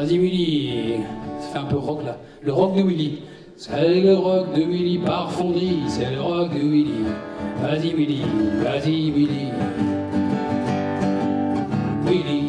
Vas-y Willy, ça fait un peu rock là. Le rock de Willy. C'est le rock de Willy par fonderie, c'est le rock de Willy. Vas-y Willy, vas-y Willy. Willy.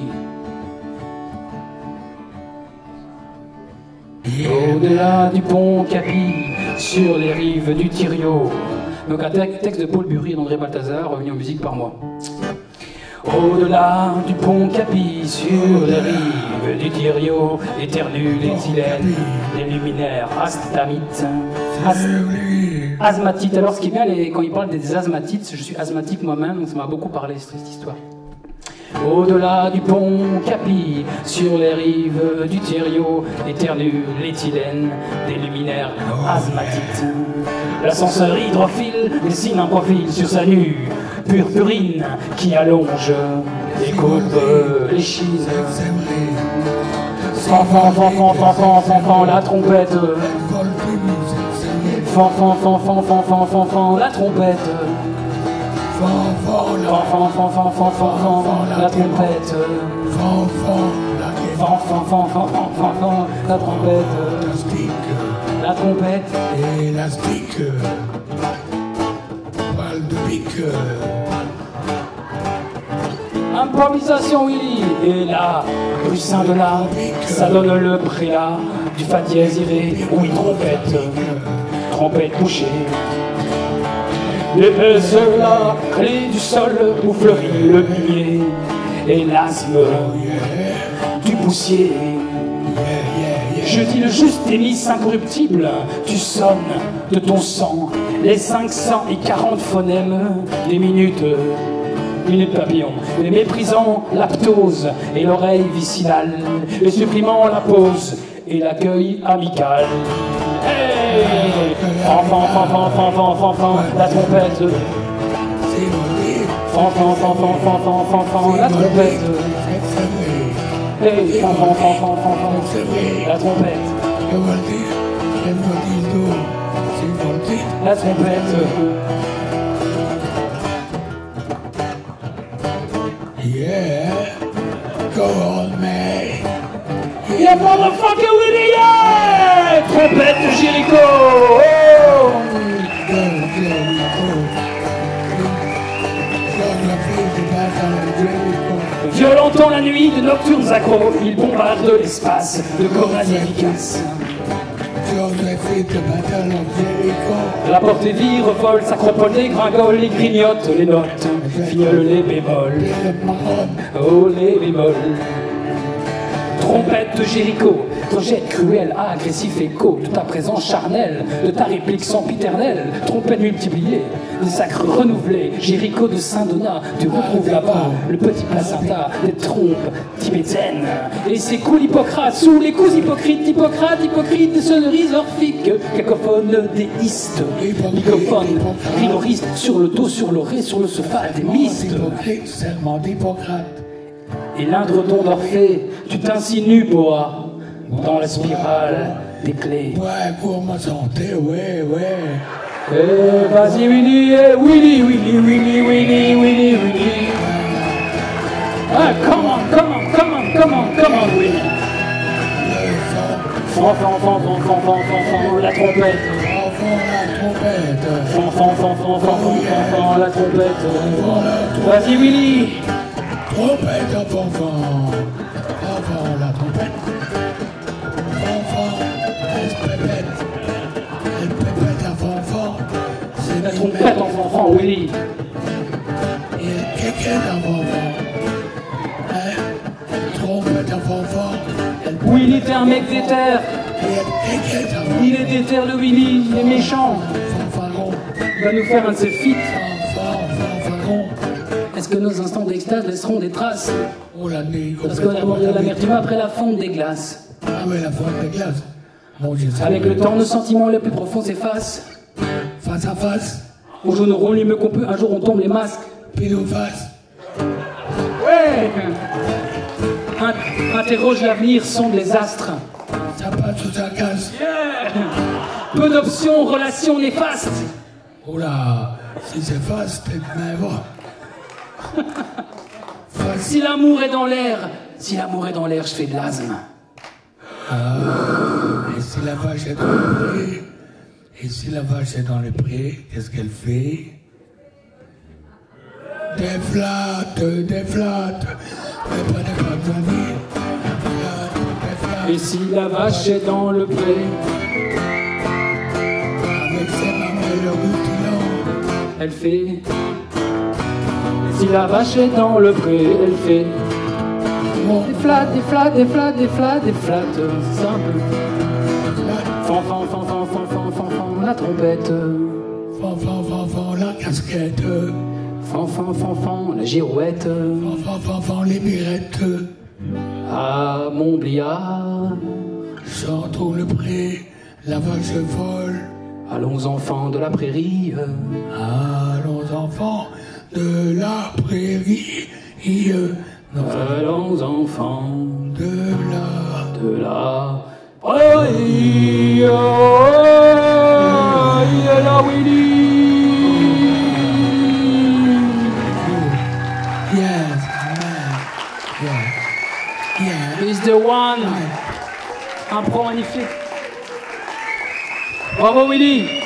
Au-delà du pont Capi, sur les rives du Thiriot. Donc un texte de Paul Bury et d'André Balthazar, revenu en musique par moi. Au-delà du pont Capi, sur les rives du Thiriot, éternuent les silènes, les luminaires astamites. Asthmatite. Alors ce qui est bien, quand il parle des asthmatites, je suis asthmatique moi-même, donc ça m'a beaucoup parlé cette histoire. Au-delà du pont Capi, sur les rives du Thiriot, éternuent l'éthylène des luminaires asthmatites. L'ascenseur hydrophile dessine un profil sur sa nue purpurine qui allonge et coupe les chines. Fanfan, la trompette. Fanfan, la trompette. Fanfan, la trompette. Fanfan, la trompette. La trompette. Élastique. Balle de pique. Improvisation Willy. Et là, rue Saint-Denis, ça donne le prélat du fa dièse iré. Oui, trompette. Trompette couchée. L'épaisse la clé du sol où fleurit le muguet et l'asthme du poussier. Je dis le juste hélice incorruptible, tu sonnes de ton sang les 540 phonèmes des minutes papillon, les méprisant l'aptose et l'oreille vicinale, les supprimant la pause et l'accueil amical. Hey, fanfan, la trompette. Fanfan, la trompette. Hey, fanfan, la trompette. La trompette. Yeah, go on, man. Yeah, motherfucker Willy, yeah! Trompette de Jéricho! Oh! Violentant la nuit de nocturnes accros, il bombarde l'espace de chorales efficaces. La portée vire, vole, s'accropole, dégringole, les grignote, les notes, fignole les bémols. Oh, les bémols. Trompette de Jéricho, ton jet cruel, agressif écho de ta présence charnelle, de ta réplique sempiternelle, trompette multipliée, des sacres renouvelés, Jéricho de Saint-Donat, tu retrouves là-bas le petit placenta des trompes tibétaines, et ses coups d'Hippocrate, sous les coups hypocrites, hypocrite, des sonneries orphiques, cacophones déistes, lycophones, rhinoristes, sur le dos, sur l'orée, sur le sofa, des mystes. Serment d'Hippocrate. Et l'indreton d'Orphée, tu t'insinues, Boa, dans la spirale des clés. Ouais, pour ma santé, ouais. Eh, vas-y, Willy, Willy. Ah, come on, Willy. Fanfan, la trompette. Fanfan, la trompette. Vas-y, Willy. Trompette à fanfan, fanfan la trompette, fanfan, elle pépette à fanfan, c'est la trompette en fanfan, Willy. Et elle kékette à fanfan, hein, trompette à fanfan, Willy t'es un mec déter. Et elle kékette à fanfan. Il est déter le Willy, il est méchant. Fanfaron, il va nous faire un de ses feats. Fanfaron. Est-ce que nos instants d'extase laisseront des traces? Oh la nuit, parce qu'on a mangé de l'amertume après la fonte des glaces. Ah ouais, la fonte des glaces. Mon Dieu, avec le temps, nos sentiments les plus profonds s'effacent. Face à face. On joue nos rôles les mieux qu'on peut, un jour on tombe les masques. Pile ou face. Ouais. Interroge l'avenir, sonde les astres. Ça passe ou ça casse. Yeah. Peu d'options, relations néfastes. Oh là, si c'est faste, mais bon. Si l'amour est dans l'air, je fais de l'asthme. Et si la vache est dans le pré, et si la vache est dans le pré, qu'est-ce qu'elle fait? Des flattes, des flattes, mais pas des flattes amis. Et si la vache est dans le pré, Avec ses mamelles rutilants, elle fait. Si la vache est dans le pré, elle fait. Des flattes, des flattes, des flattes, des flattes, des flattes, c'est simple. Fan, fan, fan, fan, fan, fan, fan, fan, la trompette. fan, fan, fan, fan, la casquette. Fan, fan, fan, fan, la girouette. Fan, fan, fan, fan, les mirettes. Ah, mon bliard. Sortons le pré, la vache vole. Allons enfants de la prairie. Allons enfants de la prairie. Allons enfants De la prairie. La Willy. Yes, man. Yeah. Yeah. He's the one. Un pro magnifique. Bravo Willy.